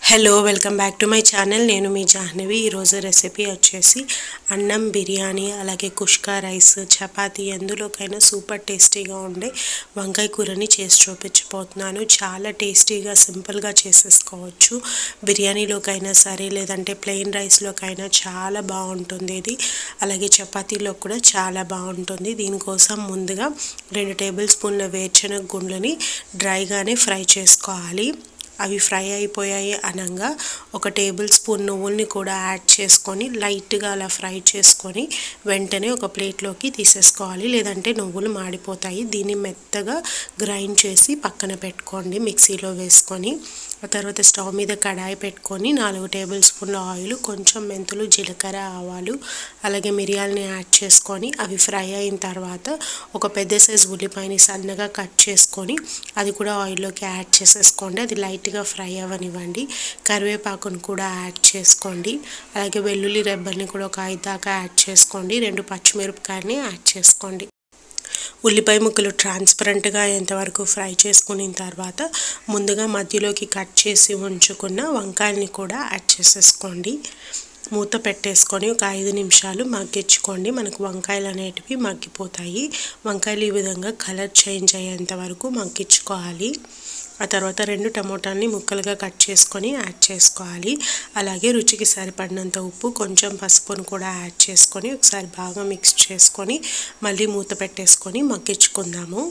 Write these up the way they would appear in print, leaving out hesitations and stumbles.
Hello welcome back to my channel. నేను మీ జాహ్నవి. ఈరోజు రెసిపీ వచ్చేసి అన్నం బిర్యానీ, అలాగే కుష్కా రైస్, చపాతీ ఎందులోకైనా సూపర్ టేస్టీగా ఉండే వంకాయ కూరని చేసి చూపించబోతున్నాను. చాలా టేస్టీగా సింపుల్గా చేసేసుకోవచ్చు. బిర్యానీలోకైనా సరే, లేదంటే ప్లెయిన్ రైస్లోకైనా చాలా బాగుంటుంది ఇది. అలాగే చపాతీలో కూడా చాలా బాగుంటుంది. దీనికోసం ముందుగా 2 టేబుల్ స్పూన్ల వేరుశనగ గుండ్లని డ్రైగానే ఫ్రై చేసుకోవాలి. అవి ఫ్రై అయిపోయాయి అనగా 1 టేబుల్ స్పూన్ నువ్వుల్ని కూడా యాడ్ చేసుకొని లైట్గా అలా ఫ్రై చేసుకొని వెంటనే ఒక ప్లేట్లోకి తీసేసుకోవాలి, లేదంటే నువ్వులు మాడిపోతాయి. దీన్ని మెత్తగా గ్రైండ్ చేసి పక్కన పెట్టుకోండి మిక్సీలో వేసుకొని. ఆ తర్వాత స్టవ్ మీద కడాయి పెట్టుకొని 4 టేబుల్ స్పూన్ల ఆయిల్, కొంచెం మెంతులు, జీలకర్ర, ఆవాలు, అలాగే మిరియాలని యాడ్ చేసుకొని అవి ఫ్రై అయిన తర్వాత ఒక పెద్ద సైజు ఉల్లిపాయని సన్నగా కట్ చేసుకొని అది కూడా ఆయిల్లోకి యాడ్ చేసేసుకోండి. అది లైట్గా ఫ్రై అవ్వనివ్వండి. కరివేపాకును కూడా యాడ్ చేసుకోండి. అలాగే వెల్లుల్లి రెబ్బల్ని కూడా ఒక 5 దాకా యాడ్ చేసుకోండి. 2 పచ్చిమిరపకాయలని యాడ్ చేసుకోండి. ఉల్లిపాయ ముక్కలు ట్రాన్స్పరెంట్గా అయ్యేంతవరకు ఫ్రై చేసుకున్న తర్వాత ముందుగా మధ్యలోకి కట్ చేసి ఉంచుకున్న వంకాయల్ని కూడా యాడ్ చేసేసుకోండి. మూత పెట్టేసుకొని ఒక 5 నిమిషాలు మగ్గించుకోండి. మనకు వంకాయలు అనేటివి మగ్గిపోతాయి. వంకాయలు ఈ విధంగా కలర్ చేంజ్ అయ్యేంత వరకు మగ్గించుకోవాలి. ఆ తర్వాత 2 టమోటాలని ముక్కలుగా కట్ చేసుకొని యాడ్ చేసుకోవాలి. అలాగే రుచికి సరిపడినంత ఉప్పు, కొంచెం పసుపును కూడా యాడ్ చేసుకొని ఒకసారి బాగా మిక్స్ చేసుకొని మళ్ళీ మూత పెట్టేసుకొని మగ్గించుకుందాము.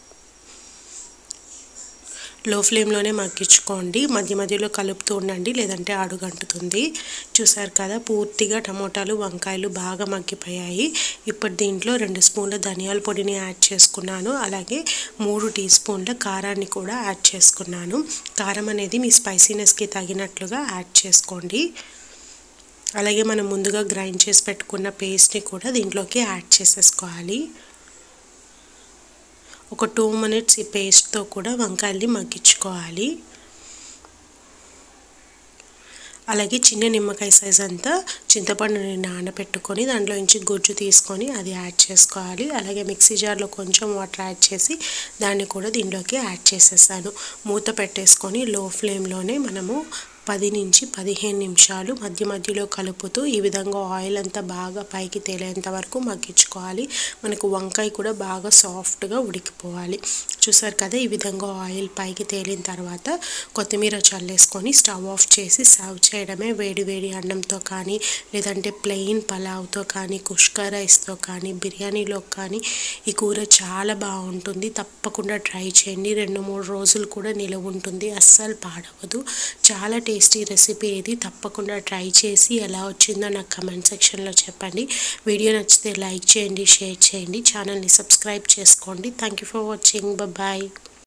లో ఫ్లేమ్లోనే మగ్గించుకోండి. మధ్య మధ్యలో కలుపుతూ ఉండండి, లేదంటే అడుగంటుతుంది. చూసారు కదా, పూర్తిగా టమోటాలు, వంకాయలు బాగా మగ్గిపోయాయి. ఇప్పుడు దీంట్లో 2 స్పూన్ల ధనియాల పొడిని యాడ్ చేసుకున్నాను. అలాగే 3 టీ స్పూన్ల కారాన్ని కూడా యాడ్ చేసుకున్నాను. కారం అనేది మీ స్పైసీనెస్కి తగినట్లుగా యాడ్ చేసుకోండి. అలాగే మనం ముందుగా గ్రైండ్ చేసి పెట్టుకున్న పేస్ట్ని కూడా దీంట్లోకి యాడ్ చేసేసుకోవాలి. ఒక 2 మినిట్స్ ఈ పేస్ట్తో కూడా వంకాయల్ని మగ్గించుకోవాలి. అలాగే చిన్న నిమ్మకాయ సైజ్ అంతా చింతపండుని నానబెట్టుకొని దాంట్లో నుంచి గుజ్జు తీసుకొని అది యాడ్ చేసుకోవాలి. అలాగే మిక్సీ జార్లో కొంచెం వాటర్ యాడ్ చేసి దాన్ని కూడా దీంట్లోకి యాడ్ చేసేసాను. మూత పెట్టేసుకొని లో ఫ్లేమ్లోనే మనము 10 నుంచి 15 నిమిషాలు మధ్య మధ్యలో కలుపుతూ ఈ విధంగా ఆయిల్ అంతా బాగా పైకి తేలేంత వరకు మగ్గించుకోవాలి. మనకు వంకాయ కూడా బాగా సాఫ్ట్గా ఉడికిపోవాలి. చూసారు కదా, ఈ విధంగా ఆయిల్ పైకి తేలిన తర్వాత కొత్తిమీర చల్లేసుకొని స్టవ్ ఆఫ్ చేసి సర్వ్ చేయడమే. వేడి వేడి అన్నంతో కానీ, లేదంటే ప్లెయిన్ పలావ్తో కానీ, కుష్కా రైస్తో కానీ, బిర్యానీలో కానీ ఈ కూర చాలా బాగుంటుంది. తప్పకుండా ట్రై చేయండి. 2-3 రోజులు కూడా నిలవ ఉంటుంది, అస్సలు పాడవదు. చాలా టేస్టీ రెసిపీ ఇది. తప్పకుండా ట్రై చేసి ఎలా వచ్చిందో నాకు కమెంట్ సెక్షన్లో చెప్పండి. వీడియో నచ్చితే లైక్ చేయండి, షేర్ చేయండి, ఛానల్ని సబ్స్క్రైబ్ చేసుకోండి. Thank you for watching. Bye.